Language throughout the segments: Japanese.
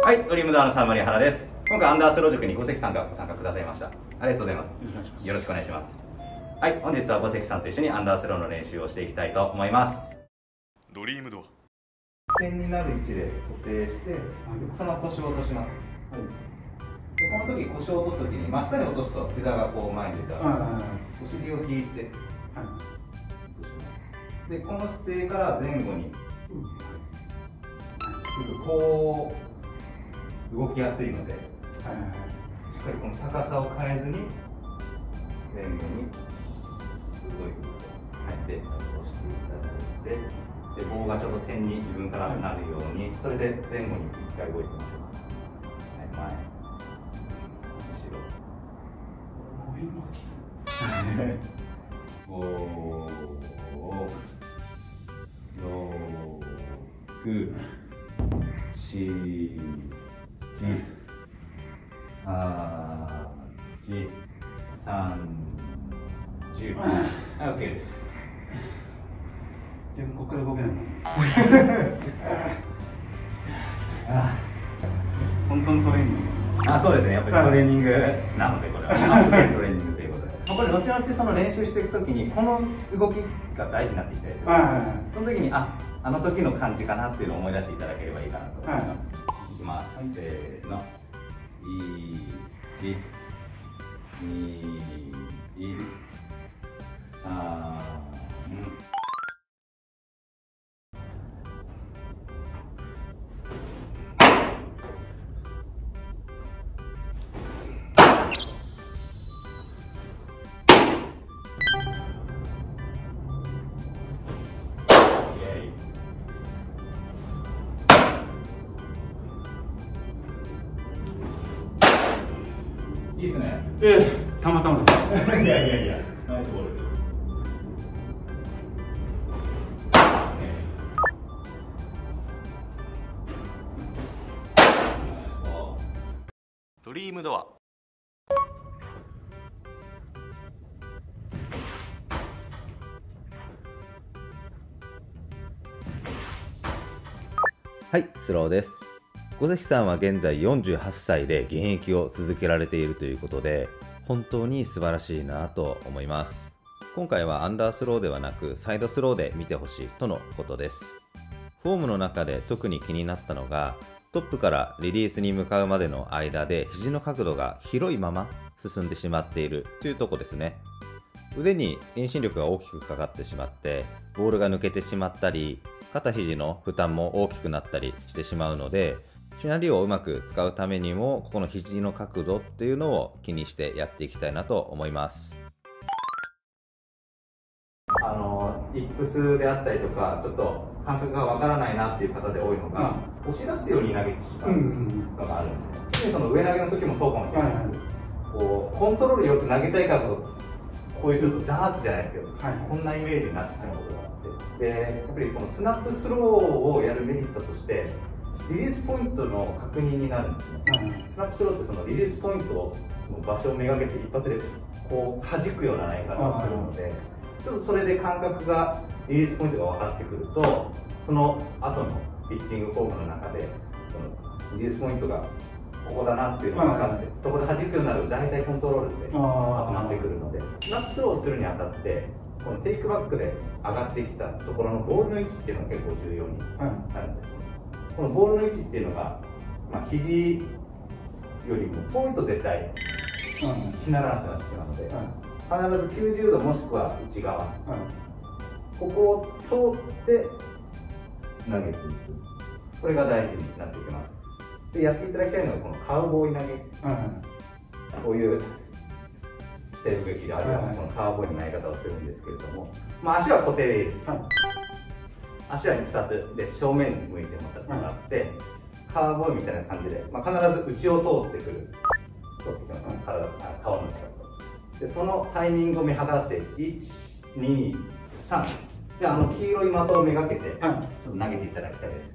はい、ドリームドアの沢森原です。今回アンダースロー塾に五関さんがご参加くださいました。ありがとうございます。よろしくお願いします。はい、本日は五関さんと一緒にアンダースローの練習をしていきたいと思います。 ドリームドア。 点になる位置で固定して、その腰を落とします。はい、でこの時腰を落とす時に真下に落とすと膝がこう前に出たら、お尻を引いて、でこの姿勢から前後に、すぐこう動きやすいので、しっかりこの高さを変えずに前後に動いてで押していただいて、で棒がちょっと点に自分からなるように、それで前後に1回動いてみましょう。前、後ろ。5、6、7、8、30、はい、OK です。 でもここから動けないの。本当のトレーニング。 そうですね。やっぱりトレーニングなので、これはトレーニングということで。これ後々その練習していくときにこの動きが大事になってきたりする。その時にあの時の感じかなっていうのを思い出していただければいいかなと思います。いきます。せーの。1、2、3。いいっすね。 たまたまです。 いやいやいや、ナイスボールですよ。 ドリームドア。 はい、スローです。五関さんは現在48歳で現役を続けられているということで、本当に素晴らしいなと思います。今回はアンダースローではなくサイドスローで見てほしいとのことです。フォームの中で特に気になったのが、トップからリリースに向かうまでの間で肘の角度が広いまま進んでしまっているというとこですね。腕に遠心力が大きくかかってしまって、ボールが抜けてしまったり、肩肘の負担も大きくなったりしてしまうので、シナリオをうまく使うためにも、ここの肘の角度っていうのを気にしてやっていきたいなと思います。 イップスであったりとか、ちょっと感覚がわからないなっていう方で多いのが、押し出すように投げてしまうのがあるんですね。その上投げの時もそうかもしれないですけど、こうコントロールよく投げたいからこういうちょっとダーツじゃないですけど、こんなイメージになってしまうことがあって、でやっぱりこのスナップスローをやるメリットとして、リリースポイントの確認になるんですね。スナップスローってそのリリースポイントの場所をめがけて一発でこう弾くような投げ方をするので、ちょっとそれで感覚がリリースポイントが分かってくると、その後のピッチングフォームの中でそのリリースポイントがここだなっていうのが分かって、そこで弾くようになると大体コントロールでまとまってくるので、スナップスローをするにあたってこのテイクバックで上がってきたところのボールの位置っていうのが結構重要になるんですね。このボールの位置っていうのが、肘よりも遠いと絶対しならなくなってしまうので、必ず90度もしくは内側、ここを通って投げていく、これが大事になってきます。でやっていただきたいのはこのカウボーイ投げ、こういう西部劇であるようなこのカウボーイの投げ方をするんですけれども、足は固定です。足は2つで正面に向いてもらって、カーボーイみたいな感じで、必ず内を通ってくる、顔の近くで、そのタイミングを見計らって、1、2、3で、黄色い的をめがけて投げていただきたいです。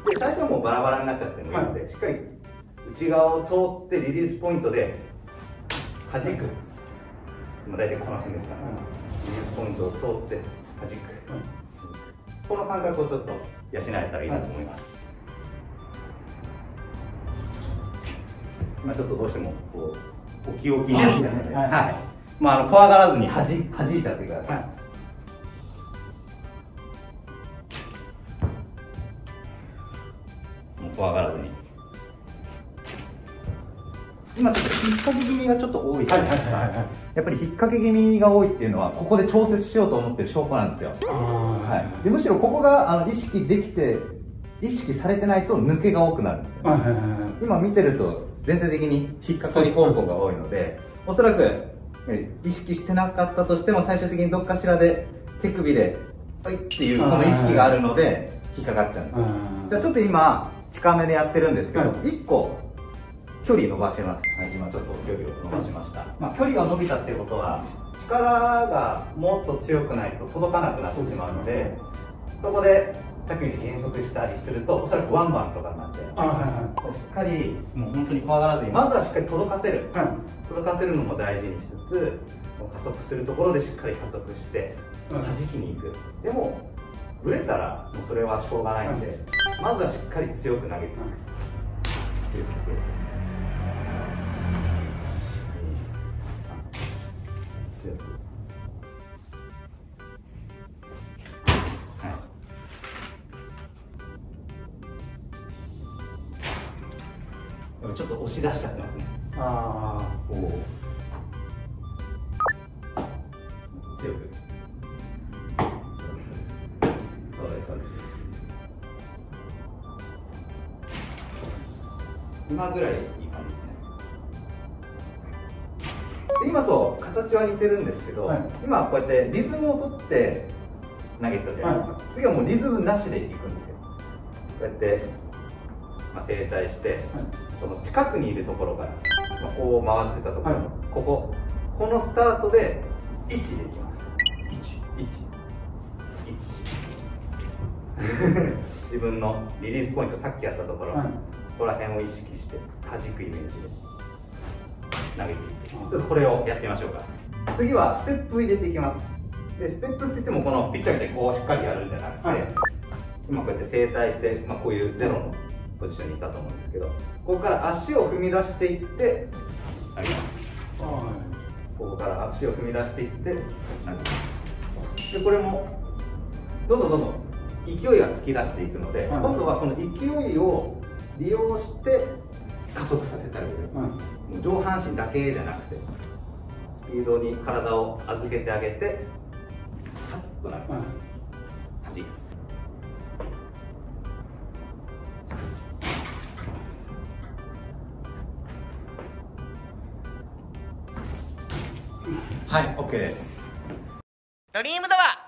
で、最初はもうバラバラになっちゃってもいいので、しっかり内側を通ってリリースポイントで弾く、大体この辺ですから、リリースポイントを通って弾く。この感覚をちょっと養えたらいいなと思います。 今ちょっとどうしてもこう置き置きになっちゃうので、はい、まあ怖がらずに弾いちゃってください。もう怖がらずに。今ちょっと引っ掛け気味がちょっと多いじゃないですか。やっぱり引っ掛け気味が多いっていうのはここで調節しようと思ってる証拠なんですよ。はい、でむしろここが意識できて意識されてないと抜けが多くなるんですよ、今見てると全体的に引っ掛かり方向が多いので、おそらく意識してなかったとしても最終的にどっかしらで手首で「はい」っていうこの意識があるので引っかかっちゃうんですよ。じゃあちょっと今近めでやってるんですけど、1個距離伸ばします。はい、今ちょっと距離を伸ばしました。まあ、距離が伸びたってことは力がもっと強くないと届かなくなってしまうので、そこでさっきみたいに減速したりするとおそらくワンバンとかになって、しっかりもう本当に怖がらずにまずはしっかり届かせる、届かせるのも大事にしつつ、加速するところでしっかり加速して弾きに行く。でもブレたらもうそれはしょうがないんで、まずはしっかり強く投げていく。強く強く強く、はい、ちょっと押し出しちゃってますね。おお、強く、そうですそうです。今ぐらいいい感じですね。今と形は似てるんですけど、今はこうやってリズムを取って投げてたじゃないですか。次はもうリズムなしでいくんですよ。こうやって、正対して、この近くにいるところから、こう回ってたところ、このスタートで1でいきます。1自分のリリースポイント、さっきやったところ、ここら辺を意識して弾くイメージで投げていって、ちょっとこれをやってみましょうか。次はステップ入れていきます。でステップって言ってもこのピッチャーみたいにこうしっかりやるんじゃなくて、今こうやって正対して、こういうゼロのポジションにいたと思うんですけど、ここから足を踏み出していって投げます。ここから足を踏み出していって投げます。でこれもどんどん勢いが突き出していくので、今度はこの勢いを利用して加速させてあげる。もう上半身だけじゃなくてスピードに体を預けてあげて、さっと投げる、弾く。はい、OK です。 ドリームドア。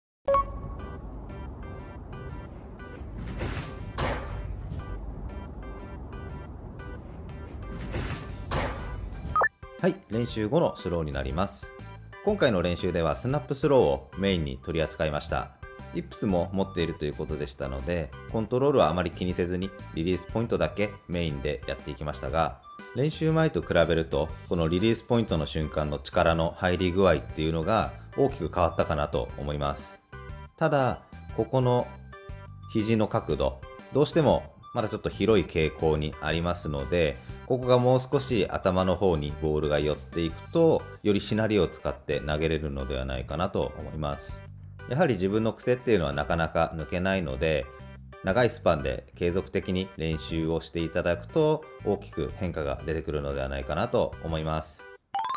はい、練習後のスローになります。今回の練習ではスナップスローをメインに取り扱いました。イップスも持っているということでしたので、コントロールはあまり気にせずにリリースポイントだけメインでやっていきましたが、練習前と比べるとこのリリースポイントの瞬間の力の入り具合っていうのが大きく変わったかなと思います。ただここの肘の角度、どうしてもまだちょっと広い傾向にありますので、ここがもう少し頭の方にボールが寄っていくと、よりしなりを使って投げれるのではないかなと思います。やはり自分の癖っていうのはなかなか抜けないので、長いスパンで継続的に練習をしていただくと大きく変化が出てくるのではないかなと思います。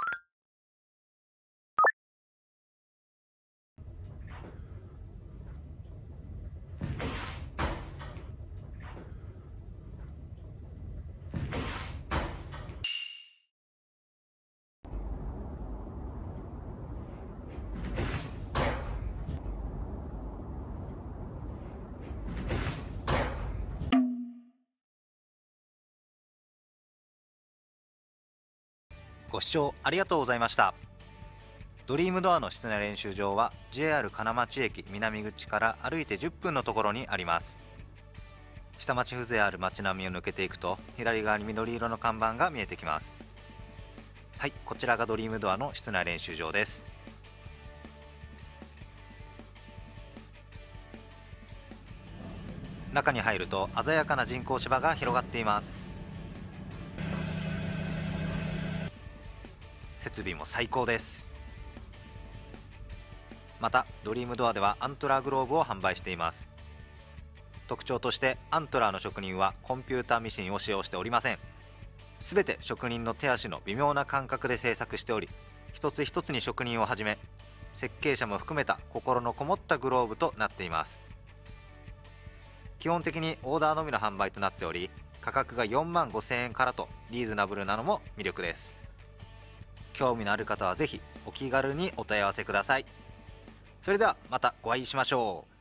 ご視聴ありがとうございました。ドリームドアの室内練習場は JR 金町駅南口から歩いて10分のところにあります。下町風情ある街並みを抜けていくと左側に緑色の看板が見えてきます。はい、こちらがドリームドアの室内練習場です。中に入ると鮮やかな人工芝が広がっています。 設備も最高です。またドリームドアではアントラーグローブを販売しています。特徴としてアントラーの職人はコンピューターミシンを使用しておりません。すべて職人の手足の微妙な感覚で製作しており、一つ一つに職人をはじめ設計者も含めた心のこもったグローブとなっています。基本的にオーダーのみの販売となっており、価格が4万5000円からとリーズナブルなのも魅力です。興味のある方はぜひお気軽にお問い合わせください。それではまたお会いしましょう。